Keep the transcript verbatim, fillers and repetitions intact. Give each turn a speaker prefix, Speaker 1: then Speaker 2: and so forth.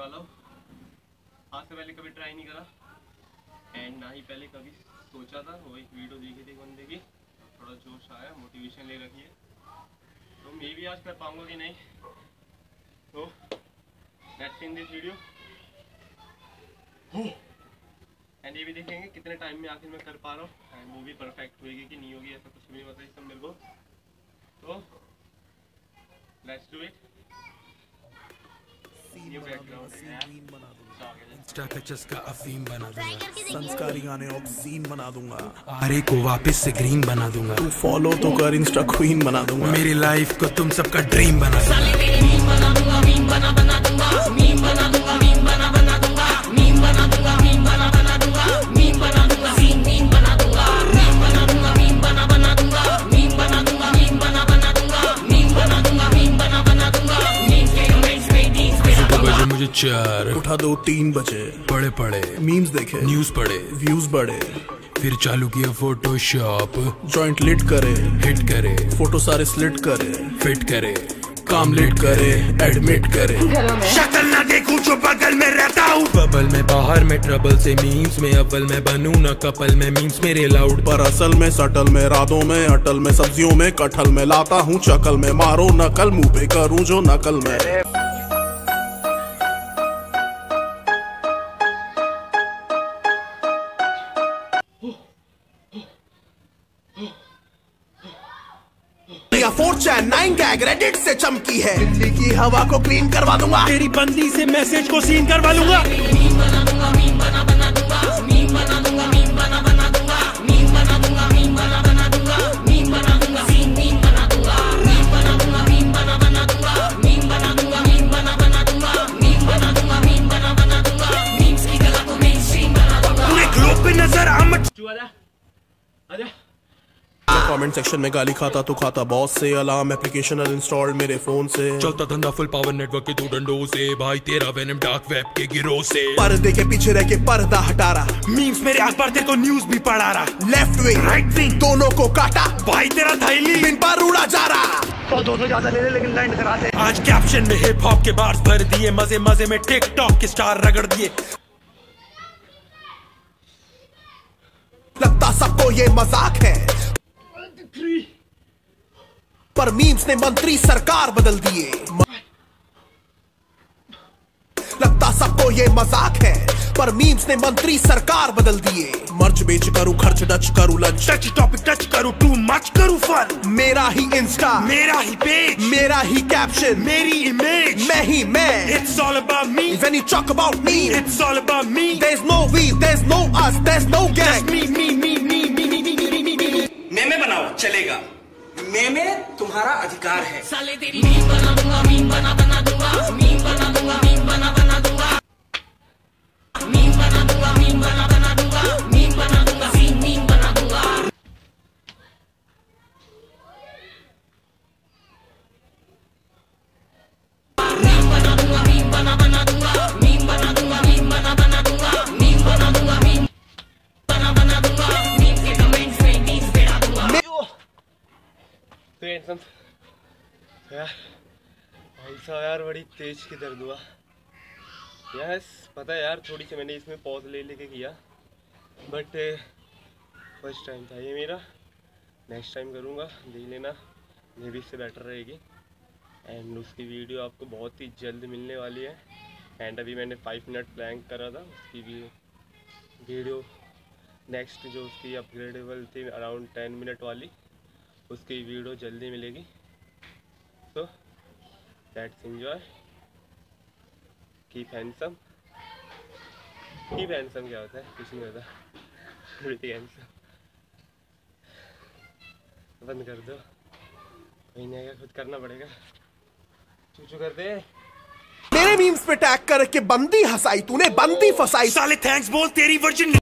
Speaker 1: वाला हूँ। आज से पहले कभी ट्राई नहीं करा एंड ना ही पहले कभी सोचा था। वो एक वीडियो देखी थी बंदे की, थोड़ा जोश आया, मोटिवेशन ले रखी है, तो मैं भी आज कर पाऊंगा कि नहीं। तो let's in this video and ये भी देखेंगे कितने टाइम में आखिर मैं कर पा रहा हूँ एंड वो भी परफेक्ट होगी कि नहीं होगी, ऐसा कुछ भी नहीं पता इस सब मेरे को। तो लेट्स डू इट।
Speaker 2: इंस्टा का चस्का अफीम बना दूंगा, संस्कारी गाने ऑब्सीन बना दूंगा, आरे को वापस से ग्रीन बना दूंगा। तू फॉलो तो कर, इंस्टा क्वीन बना दूंगा, मेरी लाइफ को तुम सबका ड्रीम बना मुझे चार उठा दो तीन बजे, पढ़े पढ़े मीम्स देखे, न्यूज पढ़े, व्यूज बढ़े, फिर चालू किया फोटोशॉप, जॉइंट लिट करे, हिट करे, फोटो सारे स्लिट करे, फिट करे, काम लेट करे, एडमिट करे, शक्ल ना देखूं जो बगल में रहता हूँ, बबल में बाहर में ट्रबल से मीम्स में अव्वल में बनूं ना कपल में मीम्स मेरे लाउड, पर असल में सटल में रातों में अटल में सब्जियों में कटहल में लाता हूँ चकल में, मारो नकल मुँह पे करूँ जो नकल में। Four chan nine gag Reddit से चमकी है, दिल्ली की हवा को क्लीन करवा दूंगा, तेरी बंदी से मैसेज को सीन करवा लूंगा, पूरे ग्लोब पे नजर आमद। कमेंट सेक्शन में गाली खाता तो खाता बॉस से, अलार्म एप्लीकेशन अनइंस्टॉल्ड मेरे फोन से, चलता धंधा फुल पावर नेटवर्क के दो डंडों से, भाई तेरा वेनम डार्क वेब के गिरोह से, पर्दे के पीछे रह के पर्दा हटा रहा, मीम्स मेरे अखबार तेरे को न्यूज भी पढ़ा रहा, लेफ्ट विंग राइट विंग दोनों को काटा, भाई तेरा थैली बिन पर उड़ा जा रहा, तो दो सौ ज्यादा ले ले लेकिन लैंड करा दे। आज कैप्शन में हिप हॉप के बार्स भर दिए, मजे मजे में टिकटॉक के स्टार रगड़ दिए, लगता सबको ये मजाक है पर मीम्स ने मंत्री सरकार बदल दिए, लगता सबको ये मजाक है पर मीम्स ने मंत्री सरकार बदल दिए, मर्च बेच करूं खर्च डच करूं लंच, टच टॉपिक टच करूं टू मच करूं फन, मेरा ही इंस्टा मेरा ही पेज मेरा ही कैप्शन मेरी इमेज मैं ही मैं, it's all about me when you talk about me, it's all about me, there is no we there is no us there is no gang, me me me me me me me meme बनाओ चलेगा, मेमे तुम्हारा अधिकार है, साले तेरी meme बना दूंगा meme बना बना दूंगा मीम बना दूंगा मीम बना बना दूंगा मीम बना दूंगा मीम बना बना दूंगा मीम बना दूंगा मीम बना दूंगा। मीम बना दूंगा मीम बना बना दूंगा मीम बना दूंगा मीम बना बना दूंगा मीम बना दूंगा मीम बना बना दूंगा मीम के कमेंट्स में मीम बेड़ा दूंगा। तो यार ऐसा यार बड़ी तेज की दर्द हुआ, यस पता है यार, थोड़ी सी मैंने इसमें पॉज ले लेके किया बट फर्स्ट टाइम था ये मेरा, नेक्स्ट टाइम करूँगा, देख लेना मे भी इससे बेटर रहेगी एंड उसकी वीडियो आपको बहुत ही जल्द मिलने वाली है एंड अभी मैंने फाइव मिनट प्लैंक करा था, उसकी भी वीडियो नेक्स्ट जो उसकी अपग्रेडेबल थी अराउंड टेन मिनट वाली, उसकी वीडियो जल्दी मिलेगी। तो let's enjoy, keep handsome, keep handsome क्या होता है कुछ नहीं होता, प्रीटी हैंडसम, बंद कर दो, कोई नहीं आएगा, खुद करना पड़ेगा, चूचू कर दे। मेरे मीम्स पे टैग करके बंदी हंसाई तूने, बंदी फसाई, साले थैंक्स बोल तेरी वर्जिन